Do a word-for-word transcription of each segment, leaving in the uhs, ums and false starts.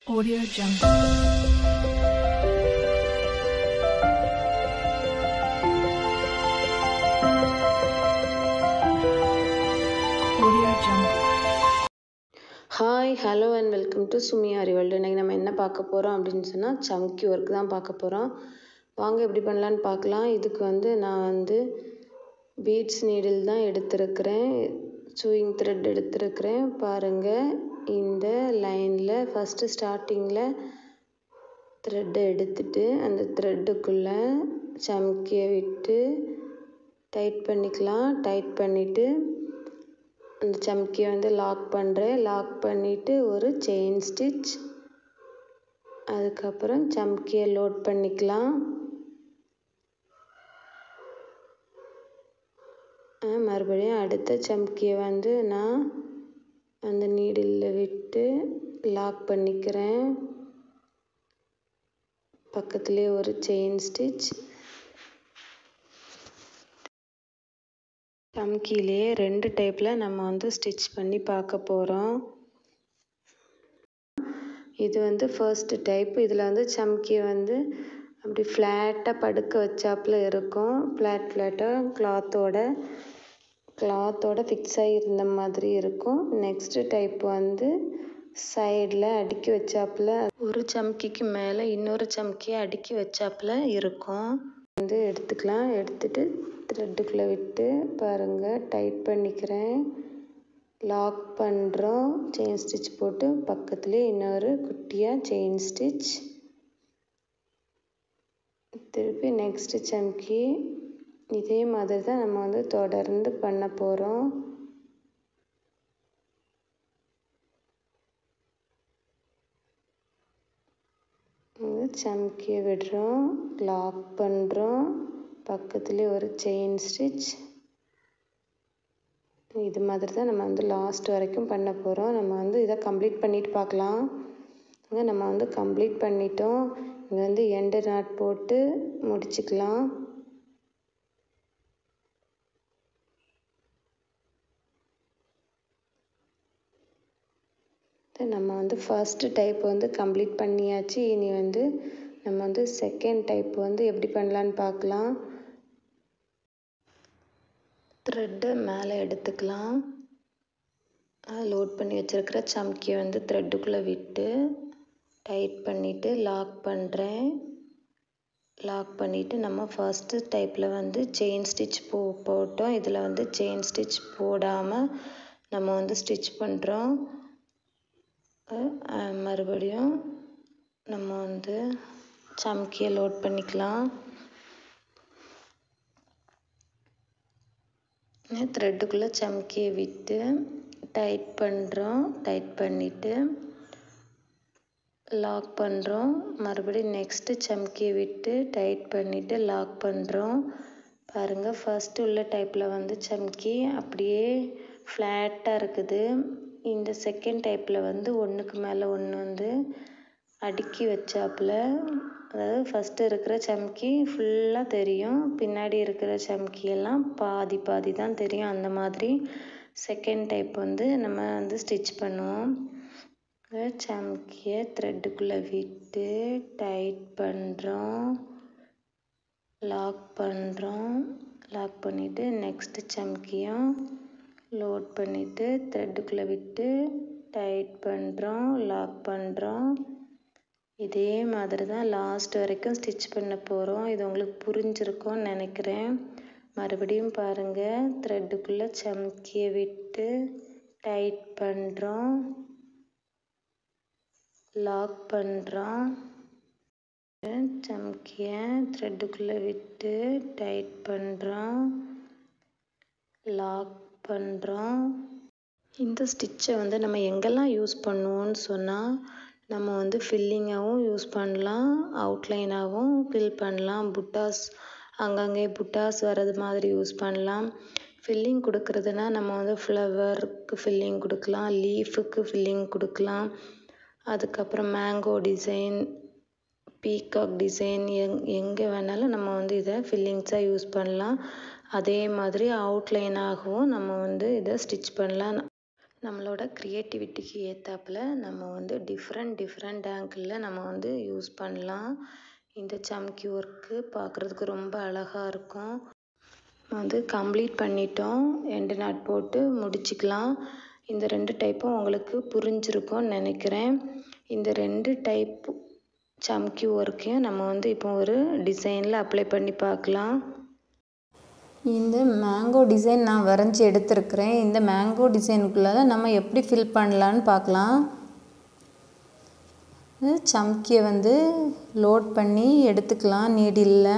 Audio Jungle. Hi hello and welcome to Sumi aari world. இன்றைக்கி நம்ம என்ன பார்க்க போகிறோம் அப்படின்னு சொன்னால் சம்கி ஒர்க் தான் பார்க்க போகிறோம். வாங்க எப்படி பண்ணலான்னு பார்க்கலாம். இதுக்கு வந்து நான் வந்து பீட்ஸ் நீடில் தான் எடுத்திருக்கிறேன், சூயிங் த்ரெட் எடுத்திருக்கிறேன். பாருங்கள், இந்த லைனில் ஃபஸ்ட்டு ஸ்டார்டிங்கில் த்ரெட்டை எடுத்துட்டு அந்த த்ரெட்டுக்குள்ளே சம்கியை விட்டு டைட் பண்ணிக்கலாம். டைட் பண்ணிவிட்டு அந்த சம்கியை வந்து லாக் பண்ணுறேன். லாக் பண்ணிவிட்டு ஒரு செயின் ஸ்டிச், அதுக்கப்புறம் சம்கியை லோட் பண்ணிக்கலாம். மறுபடியும் அடுத்த சம்கியை வந்து நான் அந்த நீடிலில் விட்டு லாக் பண்ணிக்கிறேன். பக்கத்துலேயே ஒரு செயின் ஸ்டிச். சம்கிலேயே ரெண்டு டைப்பில் நம்ம வந்து ஸ்டிச் பண்ணி பார்க்க போகிறோம். இது வந்து ஃபர்ஸ்ட் டைப். இதில் வந்து சம்கியை வந்து அப்படி ஃப்ளாட்டாக படுக்க வச்சாப்பில் இருக்கும். ஃப்ளாட் ஃப்ளாட்டாக கிளாத்தோட கிளாத்தோட ஃபிக்ஸ் ஆகியிருந்த மாதிரி இருக்கும். நெக்ஸ்ட்டு டைப் வந்து சைடில் அடுக்கி வச்சாப்பில் ஒரு சம்கிக்கு மேலே இன்னொரு சம்கியை அடுக்கி வச்சாப்பில் இருக்கும். வந்து எடுத்துக்கலாம். எடுத்துட்டு த்ரெட்டுக்குள்ளே விட்டு பாருங்கள் டைட் பண்ணிக்கிறேன். லாக் பண்ணுறோம். செயின் ஸ்டிச் போட்டு பக்கத்துலேயே இன்னொரு குட்டியாக செயின் ஸ்டிச். திருப்பி நெக்ஸ்ட்டு சம்கி இதே மாதிரி தான் நம்ம வந்து தொடர்ந்து பண்ண போகிறோம். சம்கியை விடுறோம், லாக் பண்ணுறோம், பக்கத்துலேயே ஒரு செயின் ஸ்டிச். இது மாதிரி தான் நம்ம வந்து லாஸ்ட் வரைக்கும் பண்ண போகிறோம். நம்ம வந்து இதை கம்ப்ளீட் பண்ணிவிட்டு பார்க்கலாம். இங்கே நம்ம வந்து கம்ப்ளீட் பண்ணிட்டோம். இங்கே வந்து எண்டு நாட் போட்டு முடிச்சுக்கலாம். நம்ம வந்து ஃபர்ஸ்ட் டைப் வந்து கம்ப்ளீட் பண்ணியாச்சு. இனி வந்து நம்ம வந்து செகண்ட் டைப் வந்து எப்படி பண்ணலான்னு பார்க்கலாம். த்ரெட்டை மேலே எடுத்துக்கலாம். லோட் பண்ணி வச்சுருக்கிற சம்கியை வந்து த்ரெட்டுக்குள்ளே விட்டு டைட் பண்ணிவிட்டு லாக் பண்ணுறேன். லாக் பண்ணிவிட்டு நம்ம ஃபஸ்ட்டு டைப்பில் வந்து செயின் ஸ்டிச் போ போட்டோம் இதில் வந்து செயின் ஸ்டிச் போடாமல் நம்ம வந்து ஸ்டிச் பண்ணுறோம். மறுபடியும் நம்ம வந்து சம்கியை லோட் பண்ணிக்கலாம். த்ரெட்டுக்குள்ளே சம்கியை விட்டு டைட் பண்ணுறோம். டைட் பண்ணிவிட்டு லாக் பண்ணுறோம். மறுபடியும் நெக்ஸ்ட்டு சம்கியை விட்டு டைட் பண்ணிவிட்டு லாக் பண்ணுறோம். பாருங்கள், ஃபஸ்ட்டு உள்ள டைப்பில் வந்து சம்கி அப்படியே ஃப்ளாட்டாக இருக்குது. இந்த செகண்ட் டைப்பில் வந்து ஒன்றுக்கு மேலே ஒன்று வந்து அடுக்கி வச்சாப்பில், அதாவது ஃபஸ்ட்டு இருக்கிற சம்கி ஃபுல்லாக தெரியும், பின்னாடி இருக்கிற சம்கியெல்லாம் பாதி பாதி தான் தெரியும். அந்த மாதிரி செகண்ட் டைப் வந்து நம்ம வந்து ஸ்டிச் பண்ணுவோம். சம்கியை த்ரெட்டுக்குள்ளே விட்டு டைட் பண்ணுறோம், லாக் பண்ணுறோம். லாக் பண்ணிவிட்டு நெக்ஸ்ட்டு சம்கியும் லோட் பண்ணிவிட்டு த்ரெட்டுக்குள்ளே விட்டு டைட் பண்ணுறோம், லாக் பண்ணுறோம். இதே மாதிரி தான் லாஸ்ட் வரைக்கும் ஸ்டிச் பண்ண போகிறோம். இது உங்களுக்கு புரிஞ்சிருக்கும்னு நினைக்கிறேன். மறுபடியும் பாருங்கள், த்ரெட்டுக்குள்ளே சம்கியை விட்டு டைட் பண்ணுறோம், லாக் பண்ணுறோம். சம்கியை த்ரெட்டுக்குள்ளே விட்டு டைட் பண்ணுறோம், லாக் பண்ணுறோம். இந்த ஸ்டிச்சை வந்து நம்ம எங்கெல்லாம் யூஸ் பண்ணுவோன்னு சொன்னால், நம்ம வந்து ஃபில்லிங்காகவும் யூஸ் பண்ணலாம், அவுட்லைனாகவும் ஃபில் பண்ணலாம். புட்டாஸ் அங்கங்கே புட்டாஸ் வர்றது மாதிரி யூஸ் பண்ணலாம். ஃபில்லிங் கொடுக்குறதுனா நம்ம வந்து ஃப்ளவருக்கு ஃபில்லிங் கொடுக்கலாம், லீஃபுக்கு ஃபில்லிங் கொடுக்கலாம். அதுக்கப்புறம் மேங்கோ டிசைன், பீகாக் டிசைன், எங் எங்கே வேணாலும் நம்ம வந்து இதை ஃபில்லிங்ஸாக யூஸ் பண்ணலாம். அதே மாதிரி அவுட்லைனாகவும் நம்ம வந்து இதை ஸ்டிச் பண்ணலாம். நம்மளோட க்ரியேட்டிவிட்டிக்கு ஏற்றாப்புல நம்ம வந்து டிஃப்ரெண்ட் டிஃப்ரெண்ட் ஆங்கிளில் நம்ம வந்து யூஸ் பண்ணலாம். இந்த சம்கி ஒர்க்கு பார்க்குறதுக்கு ரொம்ப அழகாக இருக்கும். வந்து கம்ப்ளீட் பண்ணிட்டோம். எண்டு நாட் போட்டு முடிச்சுக்கலாம். இந்த ரெண்டு டைப்பும் உங்களுக்கு புரிஞ்சிருக்கும்னு நினைக்கிறேன். இந்த ரெண்டு டைப் சம்கி ஒர்க்கையும் நம்ம வந்து இப்போ ஒரு டிசைனில் அப்ளை பண்ணி பார்க்கலாம். இந்த மேங்கோ டிசைன் நான் வரைஞ்சி எடுத்துருக்கிறேன். இந்த மேங்கோ டிசைனுக்குள்ளே நம்ம எப்படி ஃபில் பண்ணலான்னு பார்க்கலாம். சம்கியை வந்து லோட் பண்ணி எடுத்துக்கலாம் நீடில்ல.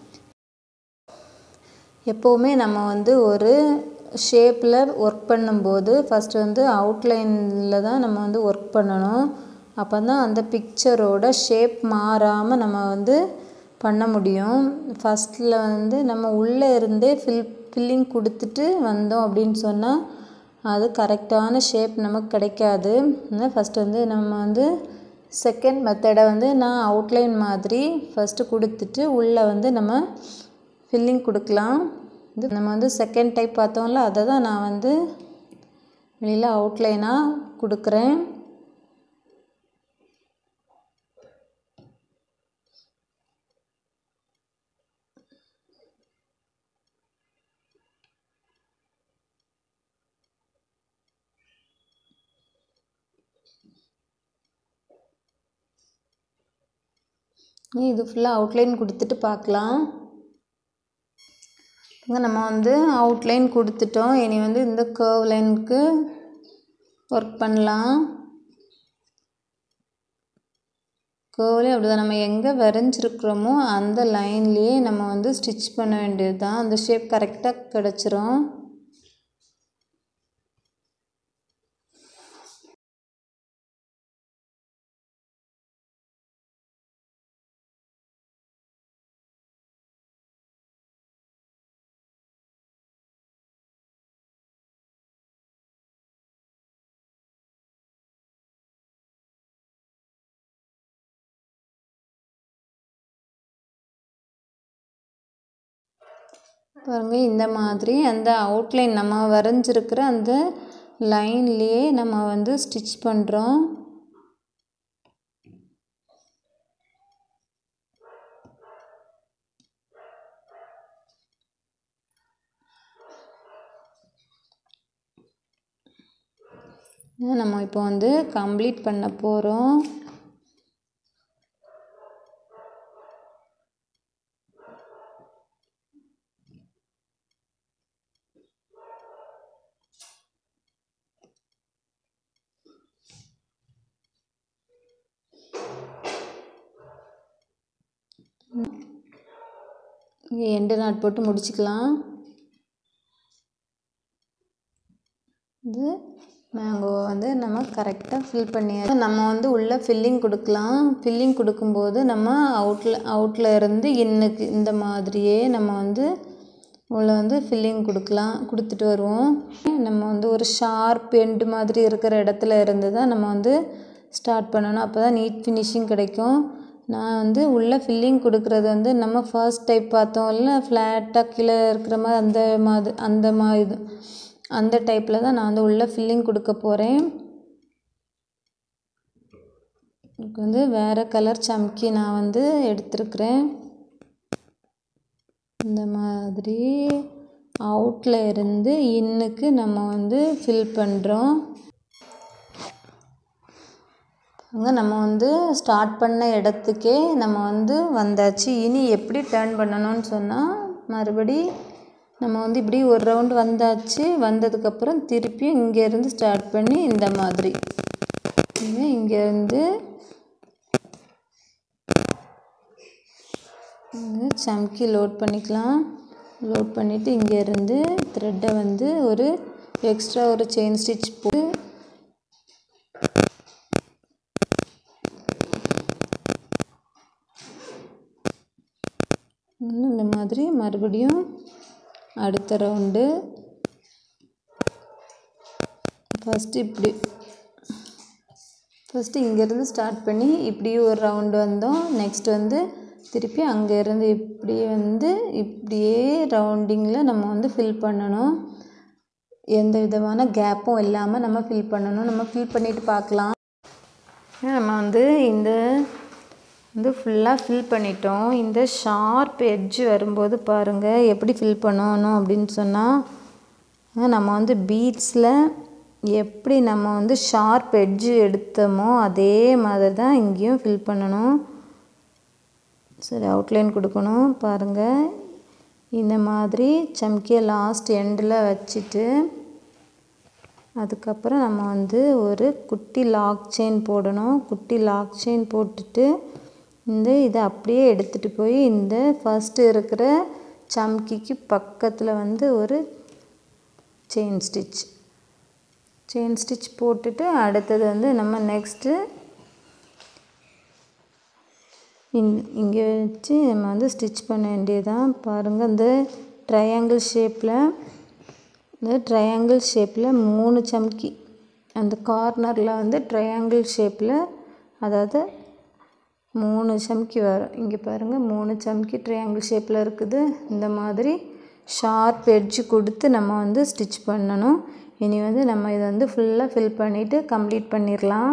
எப்போவுமே நம்ம வந்து ஒரு ஷேப்பில் ஒர்க் பண்ணும்போது ஃபஸ்ட்டு வந்து அவுட்லைனில் தான் நம்ம வந்து ஒர்க் பண்ணணும். அப்போ தான் அந்த பிக்சரோட ஷேப் மாறாமல் நம்ம வந்து பண்ண முடியும். ஃபஸ்ட்டில் வந்து நம்ம உள்ளே இருந்தே ஃபில் ஃபில்லிங் கொடுத்துட்டு வந்தோம் அப்படின்னு சொன்னால் அது கரெக்டான ஷேப் நமக்கு கிடைக்காது. ஃபஸ்ட்டு வந்து நம்ம வந்து செகண்ட் மெத்தடை வந்து நான் அவுட்லைன் மாதிரி ஃபஸ்ட்டு கொடுத்துட்டு உள்ளே வந்து நம்ம ஃபில்லிங் கொடுக்கலாம். இது நம்ம வந்து செகண்ட் டைப் பார்த்தோம்ல, அதை தான் நான் வந்து வெளியில் அவுட்லைனாக கொடுக்குறேன். இது ஃபுல்லாக அவுட்லைன் கொடுத்துட்டு பார்க்கலாம். இங்கே நம்ம வந்து அவுட்லைன் கொடுத்துட்டோம். இனி வந்து இந்த கர்வ் லைனுக்கு ஒர்க் பண்ணலாம். கர்வ்லேயே அப்படி தான் நம்ம எங்கே வரைஞ்சிருக்கிறோமோ அந்த லைன்லேயே நம்ம வந்து ஸ்டிச் பண்ண வேண்டியது தான். அந்த ஷேப் கரெக்டாக கிடச்சிரும். பாருங்கள், இந்த மாதிரி அந்த அவுட்லைன் நம்ம வரைஞ்சிருக்கிற அந்த லைன்லேயே நம்ம வந்து ஸ்டிச் பண்ணுறோம். நம்ம இப்போ வந்து கம்ப்ளீட் பண்ண போகிறோம். இங்கே எண்டு நாட் போட்டு முடிச்சுக்கலாம். இது மேங்கோவை வந்து நம்ம கரெக்டாக ஃபில் பண்ணியாச்சு. நம்ம வந்து உள்ளே ஃபில்லிங் கொடுக்கலாம். ஃபில்லிங் கொடுக்கும்போது நம்ம அவுட்டில் அவுட்டில் இருந்து இன்னுக்கு இந்த மாதிரியே நம்ம வந்து உள்ளே வந்து ஃபில்லிங் கொடுக்கலாம். கொடுத்துட்டு வருவோம். நம்ம வந்து ஒரு ஷார்ப் எண்டு மாதிரி இருக்கிற இடத்துல இருந்து தான் நம்ம வந்து ஸ்டார்ட் பண்ணணும். அப்போ தான் நீட் ஃபினிஷிங் கிடைக்கும். நான் வந்து உள்ளே ஃபில்லிங் கொடுக்குறது வந்து நம்ம ஃபர்ஸ்ட் டைப் பார்த்தோம் இல்லை, ஃப்ளாட்டாக கீழே இருக்கிற மாதிரி அந்த மாதிரி அந்த மாதிரி இது அந்த டைப்பில் தான் நான் வந்து உள்ளே ஃபில்லிங் கொடுக்க போகிறேன். இதுக்கு வந்து வேறு கலர் சம்கி நான் வந்து எடுத்துருக்கிறேன். இந்த மாதிரி அவுட்டில் இருந்து இன்னுக்கு நம்ம வந்து ஃபில் பண்ணுறோம். அங்கே நம்ம வந்து ஸ்டார்ட் பண்ண இடத்துக்கே நம்ம வந்து வந்தாச்சு. இனி எப்படி டர்ன் பண்ணணும்னு சொன்னால், மறுபடி நம்ம வந்து இப்படி ஒரு ரவுண்டு வந்தாச்சு. வந்ததுக்கப்புறம் திருப்பி இங்கேருந்து ஸ்டார்ட் பண்ணி இந்த மாதிரி இங்கேருந்து சம்கி லோட் பண்ணிக்கலாம். லோட் பண்ணிவிட்டு இங்கேருந்து த்ரெட்டை வந்து ஒரு எக்ஸ்ட்ரா ஒரு செயின் ஸ்டிச் போட்டு இந்த மாதிரி மறுபடியும் அடுத்த ரவுண்டு ஃபஸ்ட்டு இப்படி ஃபஸ்ட்டு இங்கேருந்து ஸ்டார்ட் பண்ணி இப்படி ஒரு ரவுண்டு வந்தோம். நெக்ஸ்ட் வந்து திருப்பி அங்கேருந்து இப்படி வந்து இப்படியே ரவுண்டிங்கில் நம்ம வந்து ஃபில் பண்ணணும். எந்த விதமான கேப்பும் இல்லாமல் நம்ம ஃபில் பண்ணணும். நம்ம ஃபில் பண்ணிவிட்டு பார்க்கலாம். நம்ம வந்து இந்த வந்து ஃபுல்லாக ஃபில் பண்ணிட்டோம். இந்த ஷார்ப் எட்ஜ் வரும்போது பாருங்கள் எப்படி ஃபில் பண்ணணும் அப்படின்னு சொன்னால் நம்ம வந்து பீட்ஸில் எப்படி நம்ம வந்து ஷார்ப் எட்ஜு எடுத்தோமோ அதே மாதிரி தான் இங்கேயும் ஃபில் பண்ணணும். சரி, அவுட்லைன் கொடுக்கணும். பாருங்கள் இந்த மாதிரி சம்கியை லாஸ்ட் எண்டில் வச்சுட்டு அதுக்கப்புறம் நம்ம வந்து ஒரு குட்டி லாக் செயின் போடணும். குட்டி லாக் செயின் போட்டுட்டு இந்த இதை அப்படியே எடுத்துகிட்டு போய் இந்த ஃபஸ்ட்டு இருக்கிற சம்கிக்கு பக்கத்தில் வந்து ஒரு செயின் ஸ்டிச் செயின் ஸ்டிச் போட்டுட்டு அடுத்தது வந்து நம்ம நெக்ஸ்ட்டு இங் இங்கே வச்சு நம்ம வந்து ஸ்டிச் பண்ண வேண்டியதான். பாருங்கள் இந்த ட்ரையாங்கிள் ஷேப்பில் இந்த ட்ரையாங்கிள் ஷேப்பில் மூணு சம்கி அந்த கார்னரில் வந்து ட்ரையாங்கிள் ஷேப்பில் அதாவது மூணு சம்கி வரும். இங்கே பாருங்கள் மூணு சம்கி ட்ரையாங்கிள் ஷேப்பில் இருக்குது. இந்த மாதிரி ஷார்ப் எட்ஜு கொடுத்து நம்ம வந்து ஸ்டிச் பண்ணணும். இனி வந்து நம்ம இதை வந்து ஃபுல்லாக ஃபில் பண்ணிவிட்டு கம்ப்ளீட் பண்ணிடலாம்.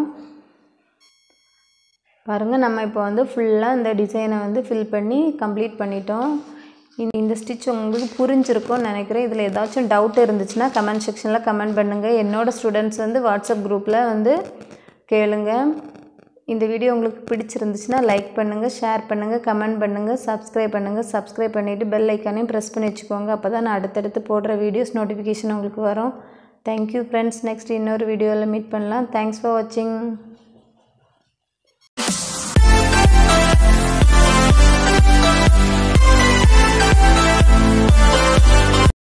பாருங்கள் நம்ம இப்போ வந்து ஃபுல்லாக இந்த டிசைனை வந்து ஃபில் பண்ணி கம்ப்ளீட் பண்ணிட்டோம். இந்த ஸ்டிச் உங்களுக்கு புரிஞ்சிருக்கும்னு நினைக்கிறேன். இதில் ஏதாச்சும் டவுட் இருந்துச்சுன்னா கமெண்ட் செக்ஷனில் கமெண்ட் பண்ணுங்கள். என்னோடய ஸ்டூடெண்ட்ஸ் வந்து வாட்ஸ்அப் குரூப்பில் வந்து கேளுங்க. இந்த வீடியோ உங்களுக்கு பிடிச்சிருந்துச்சுன்னா லைக் பண்ணுங்கள், ஷேர் பண்ணுங்கள், கமெண்ட் பண்ணுங்கள், சப்ஸ்கிரைப் பண்ணுங்கள். சப்ஸ்கிரைப் பண்ணிவிட்டு பெல் ஐக்கானையும் ப்ரெஸ் பண்ணி வச்சுக்கோங்க. அப்போ தான் நான் அடுத்தடுத்து போடுற வீடியோஸ் நோட்டிஃபிகேஷன் உங்களுக்கு வரும். Thank you friends. நெக்ஸ்ட் இன்னொரு வீடியோவில் மீட் பண்ணலாம். தேங்க்ஸ் ஃபார் வாட்சிங்.